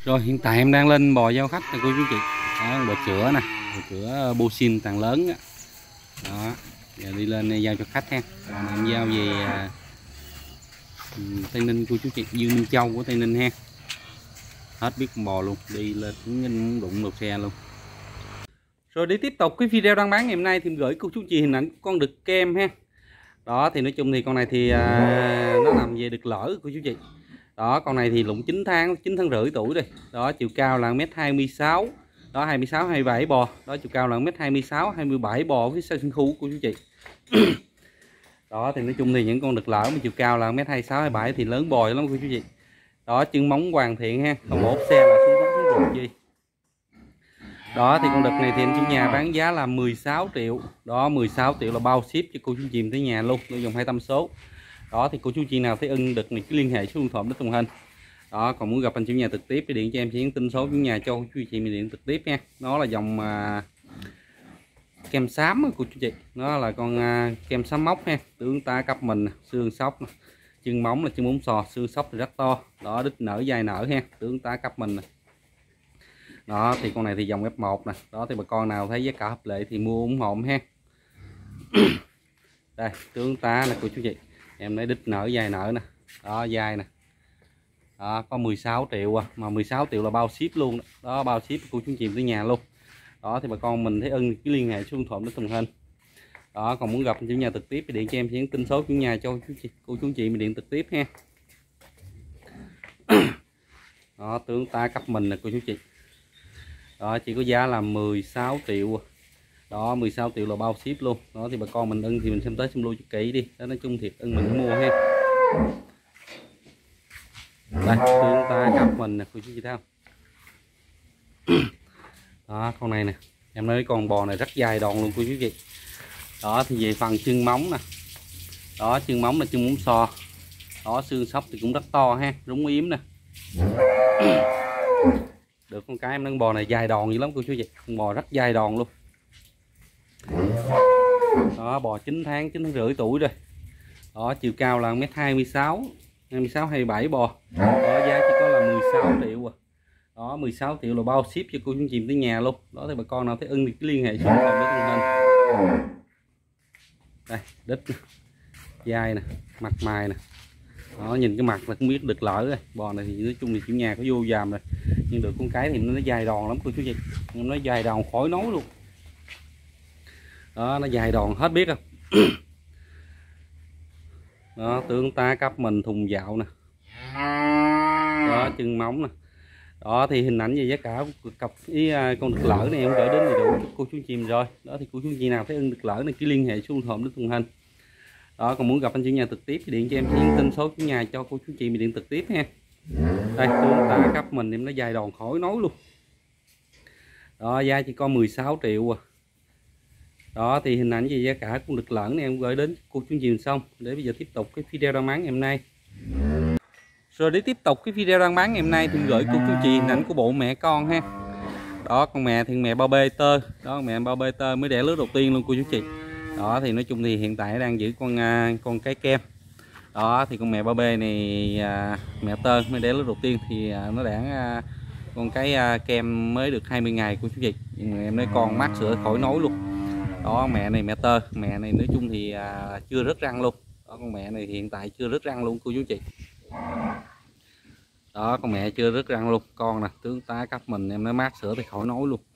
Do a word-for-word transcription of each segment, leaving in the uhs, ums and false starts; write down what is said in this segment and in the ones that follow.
Rồi hiện tại em đang lên bò giao khách nè cô chú chị. Đó, bò sữa nè, bò sữa Bosin tàng lớn đó. Đó, giờ đi lên giao cho khách ha. Còn em giao về à, Tây Ninh cô chú chị, Dương Minh Châu của Tây Ninh ha. Hết biết con bò luôn, đi lên cũng đụng lột xe luôn. Rồi để tiếp tục cái video đang bán ngày hôm nay thì em gửi cô chú chị hình ảnh con đực kem ha. Đó thì nói chung thì con này thì à, nó nằm về đực lỡ cô chú chị. Đó, con này thì lụng chín tháng, chín tháng rưỡi tuổi đây. Đó, chiều cao là mét hai mươi sáu. Đó, hai mươi sáu, hai mươi bảy bò. Đó, chiều cao là mét hai mươi sáu, hai mươi bảy bò phía sau sân khu của chú chị. Đó, thì nói chung thì những con đực lỡ mà chiều cao là mét hai mươi sáu, hai mươi bảy thì lớn bò lắm cô chú chị. Đó, chân móng hoàn thiện ha, không ốp xe là xuống xuống ruột gì. Đó, thì con đực này thì anh chủ nhà bán giá là mười sáu triệu. Đó, mười sáu triệu là bao ship cho cô chú chị tới nhà luôn, tôi dùng hai tâm số. Đó thì cô chú chị nào thấy ưng đực này cứ liên hệ số điện thoại để tung hình. Đó, còn muốn gặp anh chủ nhà trực tiếp thì điện cho em sẽ nhắn tin số chủ nhà cho cô chú chị mình điện trực tiếp nha. Nó là dòng à, kem xám của cô chú chị. Nó là con à, kem xám móc ha, tướng tá cấp mình, xương sóc, chân móng là chân móng sò, xương sóc thì rất to. Đó, đít nở dài nở ha, tướng tá cấp mình. Đó thì con này thì dòng ép một nè. Đó thì bà con nào thấy giá cả hợp lệ thì mua ủng hộ ha. Đây, tướng tá là cô chú chị. Em lấy đít nở dài nở nè. Đó, dài nè. Đó, có mười sáu triệu à, mà mười sáu triệu là bao ship luôn đó, đó bao ship cô chú chị tới nhà luôn. Đó thì bà con mình thấy ưng cứ liên hệ số điện thoại để tùng hình. Đó, còn muốn gặp chủ nhà trực tiếp thì điện cho em sẽ nhắn tin số chủ nhà cho chú chị, cô chú chị mình điện trực tiếp ha. Đó, tướng tá cấp mình nè cô chú chị. Đó, chỉ có giá là mười sáu triệu. Đó, mười sáu triệu là bao ship luôn. Đó thì bà con mình ưng thì mình xem tới xem lui cho kỹ đi. Đó, nói chung thiệt ưng mình mua ha. Đây, tướng tá cấp mình nè cô chú chị thấy không? Đó, con này nè. Em nói con bò này rất dài đòn luôn cô chú chị. Đó thì về phần chân móng nè. Đó, chân móng là chân móng sò. Đó, xương sóc thì cũng rất to ha, rúng yếm nè. Được con cái em nói con bò này dài đòn dữ lắm cô chú chị. Con bò rất dài đòn luôn. Đó, bò chín tháng, chín tháng rưỡi tuổi rồi. Đó, chiều cao là mét hai mươi sáu, hai mươi sáu, hai mươi bảy bò. Đó, giá chỉ có là mười sáu triệu à. Đó, mười sáu triệu là bao ship cho cô chú chị tới nhà luôn. Đó thì bà con nào thấy ưng thì cứ liên hệ số điện thoại với hình. Đây, đít dài nè, mặt mày nè. Đó, nhìn cái mặt là cũng biết được lỡ rồi. Bò này thì nói chung thì chủ nhà có vô dàm rồi. Nhưng được con cái thì nó dài đòn lắm cô chú chị. Nó dài đòn khỏi nói luôn. Đó, nó dài đòn hết biết không. Đó, tướng tá cấp mình thùng dạo nè. Đó, chân móng nè. Đó thì hình ảnh về giá cả cặp ý con đực lỡ này em gửi đến đầy đủ cho cô chú chị mình rồi. Đó thì cô chú chị nào thấy ưng đực lỡ này cứ liên hệ số điện thoại để tung hình. Đó, còn muốn gặp anh chủ nhà trực tiếp thì điện cho em sẽ nhắn tin số chủ nhà cho cô chú chị mình điện trực tiếp ha. Đây, tướng tá cấp mình em nó dài đòn khỏi nói luôn. Đó, giá chỉ có mười sáu triệu à. Đó thì hình ảnh về giá cả con đực lỡ này em gửi đến cô chú chị mình xong. Để bây giờ tiếp tục cái video đang bán ngày hôm nay. Rồi để tiếp tục cái video đang bán ngày hôm nay thì gửi cô chú chị hình ảnh của bộ mẹ con ha. Đó, con mẹ thì mẹ bao bê tơ. Đó, mẹ bao bê tơ mới đẻ lứa đầu tiên luôn cô chú chị. Đó thì nói chung thì hiện tại đang giữ con con cái kem. Đó thì con mẹ bao bê này à, mẹ tơ mới đẻ lứa đầu tiên thì à, nó đẻ à, con cái à, kem mới được hai mươi ngày cô chú chị. Nhưng mà em nói con mát sữa khỏi nói luôn. Đó, mẹ này mẹ tơ, mẹ này nói chung thì à, chưa rớt răng luôn. Đó, con mẹ này hiện tại chưa rớt răng luôn cô chú chị. Đó, con mẹ chưa rớt răng luôn. Con nè, tướng tá cấp mình em nói mát sữa thì khỏi nói luôn.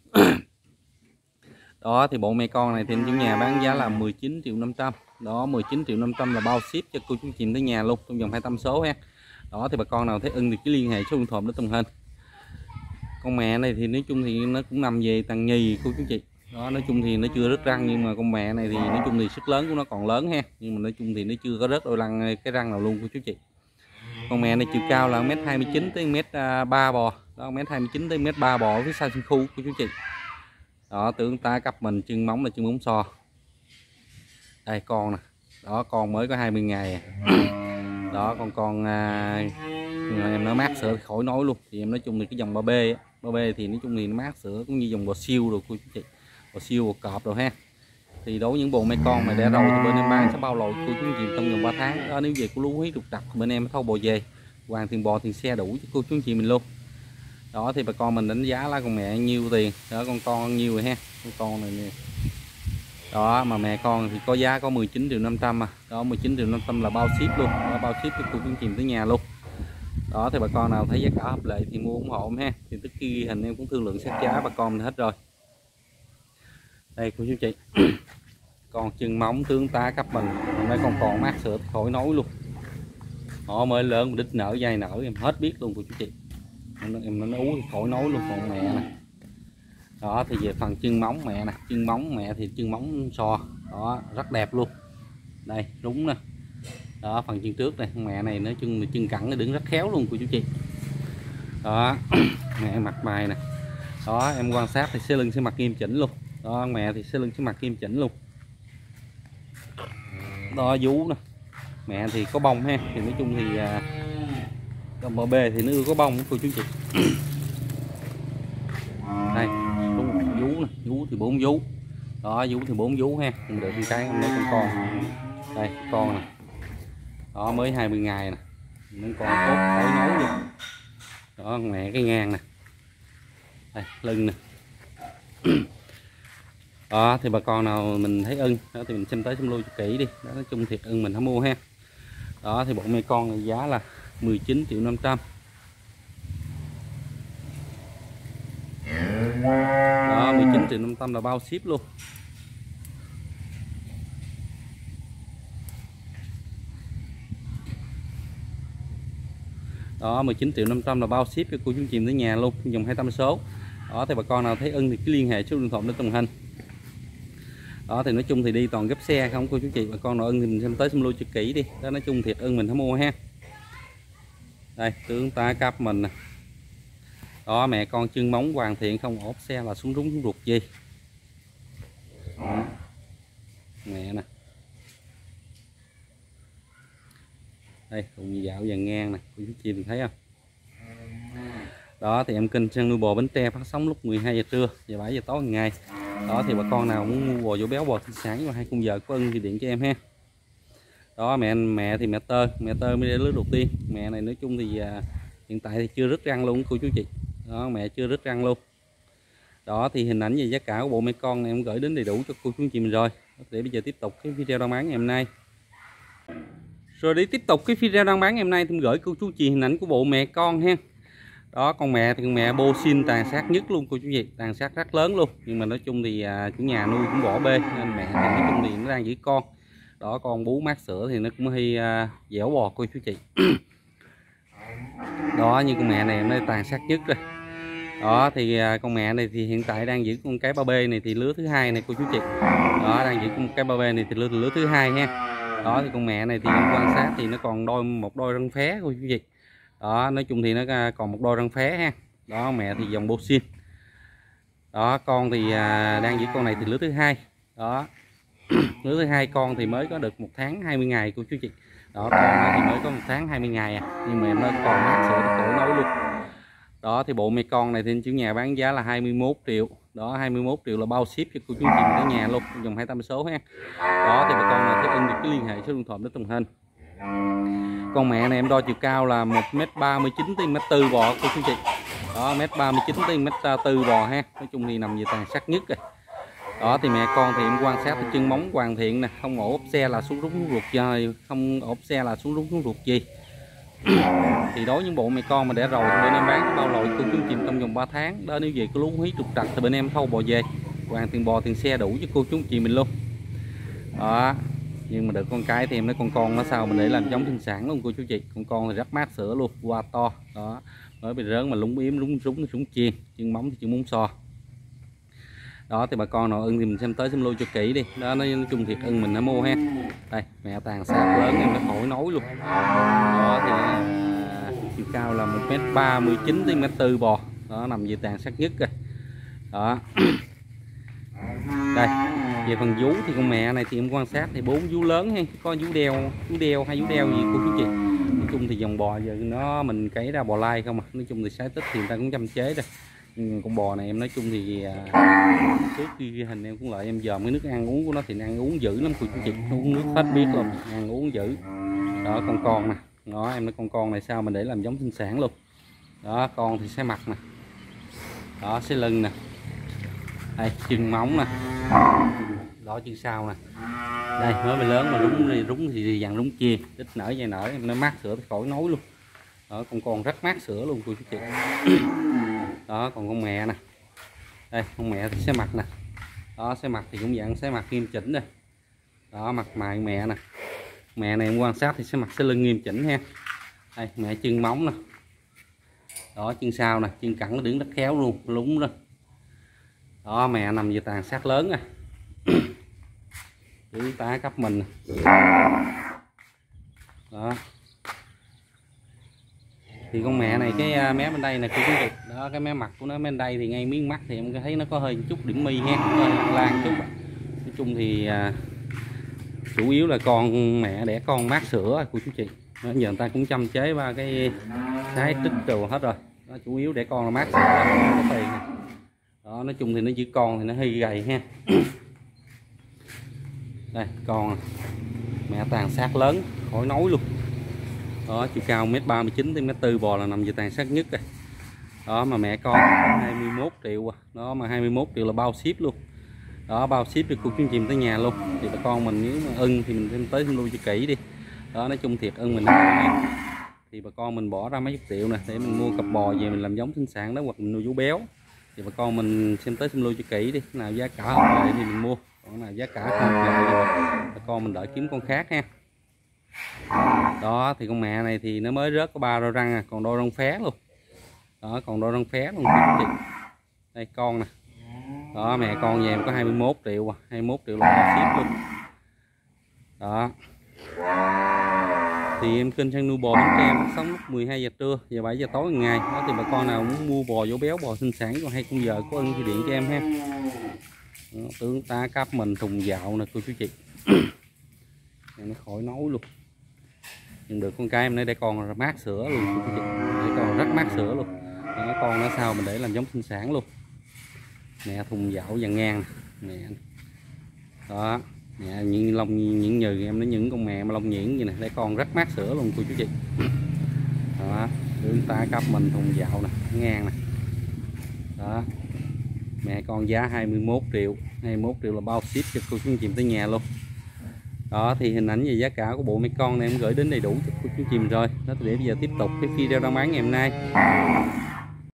Đó thì bộ mẹ con này thì anh chủ nhà bán giá là mười chín triệu năm trăm. Đó, mười chín triệu năm trăm là bao ship cho cô chú chị tới nhà luôn trong vòng hai tâm số ha. Đó thì bà con nào thấy ưng thì cứ liên hệ số điện thoại để tung hình. Con mẹ này thì nói chung thì nó cũng nằm về tầng nhì cô chú chị. Đó, nói chung thì nó chưa rớt răng nhưng mà con mẹ này thì nói chung thì sức lớn của nó còn lớn ha. Nhưng mà nói chung thì nó chưa có rớt đôi răng cái răng nào luôn cô chú chị. Con mẹ này chiều cao là mét hai mươi chín tới mét ba bò. Đó, mét hai mươi chín tới mét ba bò phía sau sân khu của chú chị. Đó, tướng tá cấp mình chân móng là chân móng sò. Đây con nè. Đó, con mới có hai mươi ngày. Đó, con con à, em nó mát sữa thì khỏi nói luôn. Thì em nói chung thì cái dòng ba bê ba bê thì nói chung thì nó mát sữa cũng như dòng bò siêu rồi cô chú chị. Bò siêu bò cọp rồi ha. Thì đối với những bộ mẹ con mà đẻ râu thì bên em bán sẽ bao lội cô chú chị trong vòng ba tháng. Đó, nếu về cô lú huyết trục trặc bên em thâu bò về, hoàn tiền bò tiền xe đủ cho cô chú chị mình luôn. Đó thì bà con mình đánh giá là con mẹ nhiêu tiền, đó con con nhiêu rồi ha, con con này nè. Đó mà mẹ con thì có giá có mười chín triệu năm trăm à. Đó mười chín triệu năm trăm là bao ship luôn, đó, bao ship cho cô chú chị tới nhà luôn. Đó thì bà con nào thấy giá cả hợp lệ thì mua ủng hộ em ha. Thì tức ghi hình em cũng thương lượng sát giá bà con mình hết rồi. Đây cô chú chị. Con chân móng tướng tá cấp mình, mấy con còn mát sữa khỏi nói luôn. Họ mới lớn đít nở dây nở em hết biết luôn cô chú chị. Em nó ú khỏi nói luôn còn mẹ nè. Đó thì về phần chân móng mẹ nè, chân móng mẹ thì chân móng so, đó rất đẹp luôn. Đây đúng nè. Đó phần chân trước này mẹ này nói chung là chân cẳng nó đứng rất khéo luôn cô chú chị. Đó mẹ mặt bài nè. Đó em quan sát thì xe lưng sẽ mặt nghiêm chỉnh luôn. Đó mẹ thì xe lưng sẽ mặt nghiêm chỉnh luôn. Đó vú nè, mẹ thì có bông ha, thì nói chung thì à, con bò bê thì nó ưa có bông cô chú chị. Đây vú nè, vú thì bốn vú. Đó vú thì bốn vú ha, mình được con cái mấy con con. Đây con nè. Đó mới hai mươi ngày nè, mấy con tốt khỏi nói luôn. Đó mẹ cái ngang nè. Đây lưng nè. Đó thì bà con nào mình thấy ưng đó thì mình xem tới xem lui cho kỹ đi. Đó nói chung thiệt ưng mình không mua ha. Đó thì bộ mê con này giá là mười chín triệu năm trăm. Đó mười chín triệu năm trăm là bao ship luôn. Đó mười chín triệu năm trăm là bao ship cho cô chú chị tới nhà luôn, dùng hai trăm số. Đó thì bà con nào thấy ưng thì cứ liên hệ số điện thoại để tùng hình. Đó thì nói chung thì đi toàn gấp xe không cô chú chị, bà con nào ưng thì mình xem tới xem lui cho kỹ đi. Đó nói chung thiệt ưng mình không mua ha. Đây tướng tá cáp mình nè. Đó mẹ con chân móng hoàn thiện không ốp xe là xuống rúng xuống ruột gì. Đó. Mẹ nè. Đây cùng dạo dàn ngang nè cô chú chị mình thấy không. Đó thì em kênh chăn nuôi bò Bến Tre phát sóng lúc mười hai giờ trưa và bảy giờ tối hàng ngày. Đó thì bà con nào muốn mua bò vỗ béo bò sinh sản và hai khung giờ có ưng thì điện cho em ha. Đó mẹ mẹ thì mẹ tơ mẹ tơ mới để lứa đầu tiên. Mẹ này nói chung thì à, hiện tại thì chưa rứt răng luôn cô chú chị. Đó mẹ chưa rứt răng luôn. Đó thì hình ảnh về giá cả của bộ mẹ con này em gửi đến đầy đủ cho cô chú chị mình rồi. Để bây giờ tiếp tục cái video đang bán ngày hôm nay. Rồi để tiếp tục cái video đang bán ngày hôm nay thì em gửi cô chú chị hình ảnh của bộ mẹ con ha. Đó con mẹ thì con mẹ bô xin tàn sát nhất luôn cô chú chị, tàn sát rất lớn luôn, nhưng mà nói chung thì à, chủ nhà nuôi cũng bỏ bê nên mẹ thì nói chung thì nó đang giữ con. Đó con bú mát sữa thì nó cũng hơi à, dẻo bò cô chú chị. Đó như con mẹ này nó tàn sát nhất rồi. Đó thì à, con mẹ này thì hiện tại đang giữ con cái ba bê này thì lứa thứ hai này cô chú chị. Đó đang giữ con cái ba bê này thì lứa, lứa thứ hai ha. Đó thì con mẹ này thì quan sát thì nó còn đôi một đôi răng phé cô chú chị. Đó nói chung thì nó còn một đôi răng phé ha. Đó mẹ thì dòng bô xin. Đó con thì à, đang giữ con này thì lứa thứ hai. Đó lứa thứ hai con thì mới có được một tháng hai mươi ngày cô chú chị. Đó con này thì mới có một tháng hai mươi ngày à, nhưng mà nó còn mát sữa cổ nấu luôn. Đó thì bộ mẹ con này thì chủ nhà bán giá là hai mươi mốt triệu. Đó hai mươi mốt triệu là bao ship cho cô chú chị tới nhà luôn, dùng hai trăm số ha. Đó thì bà con nào thích ưng thì cứ liên hệ số điện thoại để tùng hình. Con mẹ này em đo chiều cao là một mét ba mươi chín tới mét tư bò cô chú chị. Đó mét ba mươi chín tới mét tư bò ha. Nói chung thì nằm về tàn sát nhất rồi. Đó thì mẹ con thì em quan sát thì chân móng hoàn thiện nè, không ốp xe là xuống rúng ruột chơi, không ốp xe là xuống rúng xuống ruột gì. Thì đối với những bộ mẹ con mà để rồi thì bên em bán bao lội cô chú chị trong vòng ba tháng. Đó nếu về có lú hí trục trặc thì bên em thâu bò về, hoàn tiền bò tiền xe đủ cho cô chú chị mình luôn. Đó nhưng mà được con cái thì em nói con con nó sao mình để làm giống sinh sản luôn cô chú chị. Con con thì rất mát sữa luôn, qua to. Đó mới bị rớn mà lúng yếm lúng rúng súng chiên, chân móng thì chân muốn so. Đó thì bà con nào ưng thì mình xem tới xem lui cho kỹ đi. Đó nói chung thiệt ưng mình đã mua ha. Đây mẹ tàn sát lớn em nó khỏi nói luôn. Đó thì à, chiều cao là một mét ba mươi chín tới mét tư bò. Đó nằm về tàn sát nhất rồi. Đó đây về phần vú thì con mẹ này thì em quan sát thì bốn vú lớn hay có vú đeo vú đeo hay vú đeo gì cô chú chị. Nói chung thì dòng bò giờ nó mình cấy ra bò lai không à. Nói chung thì sái tích thì người ta cũng chăm chế rồi. Nhưng con bò này em nói chung thì à, trước khi ghi hình em cũng lại em dòm cái nước ăn uống của nó thì ăn uống dữ lắm cô chú chị, nó uống nước hết biết luôn, ăn uống dữ. Đó con con nè, đó em nói con con này sao mình để làm giống sinh sản luôn. Đó con thì sẽ mặt nè, Đó xế lưng nè, đây chân móng nè, đó chân sau nè, đây mới bị lớn mà rúng thì rúng thì dàn rúng chia, ít nở dây nở nó mát sữa khỏi nói luôn. Đó con con rất mát sữa luôn cô chú chị. Đó còn con mẹ nè, đây con mẹ thì xé mặt nè, đó xé mặt thì cũng dạng xé mặt nghiêm chỉnh đây. Đó mặt mày mẹ nè, mẹ này em quan sát thì xé mặt xé lưng nghiêm chỉnh ha. Đây mẹ chân móng nè, đó chân sau nè, chân cẳng nó đứng rất khéo luôn, lúng lên. Đó mẹ nằm về tàn sát lớn à. Đứng tá cấp mình. Đó thì con mẹ này cái mé bên đây nè cô chú chị, đó cái mé mặt của nó bên đây thì ngay miếng mắt thì em thấy nó có hơi chút điểm mi ha, hơi lan lan chút. Nói chung thì à, chủ yếu là con mẹ đẻ con mát sữa cô chú chị. Đó, giờ người ta cũng chăm chế ba cái sái tích đồ hết rồi. Đó, chủ yếu để con là mát sữa có tiền. Đó nói chung thì nó chỉ con thì nó hơi gầy ha. Đây con mẹ tàn sát lớn khỏi nói luôn. Đó chiều cao mét ba mươi chín tới mét tư, bò là nằm về tàn sát nhất rồi. Đó mà mẹ con hai mươi mốt triệu à. Đó mà hai mươi mốt triệu là bao ship luôn. Đó bao ship thì cô chú chìm tới nhà luôn. Thì bà con mình nếu mà ưng thì mình thêm tới thêm lui cho kỹ đi. Đó nói chung thiệt ưng mình thì bà con mình bỏ ra mấy chục triệu nè để mình mua cặp bò về mình làm giống sinh sản đó, hoặc mình nuôi vú béo. Thì bà con mình xem tới xem lui cho kỹ đi, nào giá cả hợp lệ thì mình mua, còn nào giá cả không hợp lệ thì bà con mình đợi kiếm con khác ha. Đó thì con mẹ này thì nó mới rớt có ba đôi răng à, còn đôi răng phé luôn. Đó còn đôi răng phé luôn chị. Đây con nè. Đó mẹ con về em có hai mươi mốt triệu à, hai mươi mốt triệu là ship luôn. Đó thì em kênh sang nuôi bò bánh cho em sống lúc mười hai giờ trưa và bảy giờ tối ngày. Đó thì bà con nào muốn mua bò vỗ béo, bò sinh sản còn hay con giờ có ưng thì điện cho em ha. Đó, tướng tá cáp mình thùng dạo nè cô chú chị. Nó khỏi nói luôn. Nhưng được con cái em nói để con là mát sữa luôn cô chú chị, để con rất mát sữa luôn. Đó, con nó sao mình để làm giống sinh sản luôn. Mẹ thùng dạo vàng ngang nè. Đó mẹ những lông những nhừ em nó những con mẹ mà lông nhuyễn gì nè, để con rất mát sữa luôn cô chú chị. Đó đứng ta cấp mình thùng dạo nè, ngang nè. Đó mẹ con giá hai mươi mốt triệu, hai mươi mốt triệu là bao ship cho cô chú chị tới nhà luôn. Đó thì hình ảnh về giá cả của bộ mấy con này em gửi đến đầy đủ cho cô chú chị rồi. Đó để bây giờ tiếp tục cái video ra bán ngày hôm nay.